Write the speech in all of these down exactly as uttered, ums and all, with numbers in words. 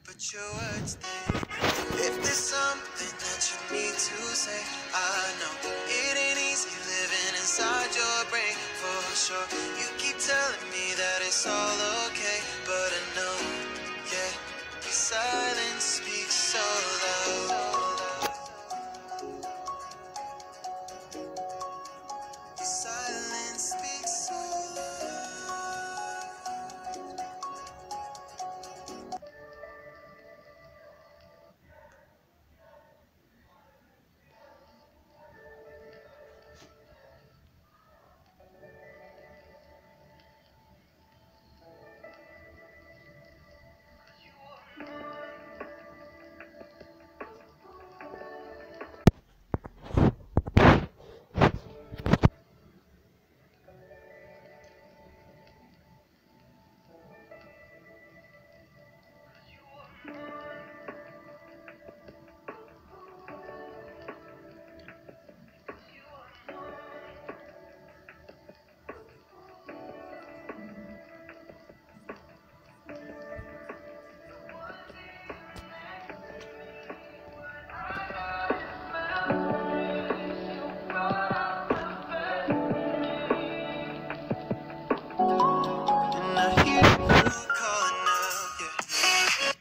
but your words they. If there's something that you need to say, I know it ain't easy living inside your brain for sure. You keep telling me that it's all okay, but I know, yeah, your silence speaks so loud. Your silence speaks so loud. And I hear you calling out, yeah.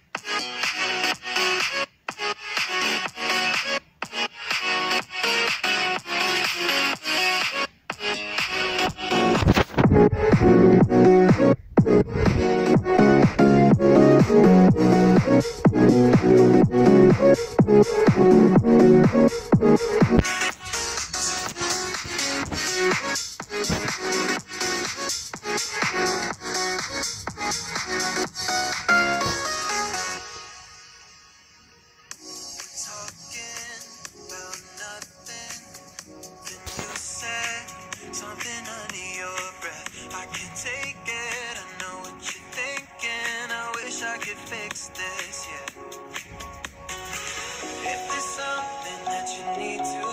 Talking about nothing. Then you said something under your breath. I can take it. I know what you're thinking. I wish I could fix this, yeah. If there's something that you need to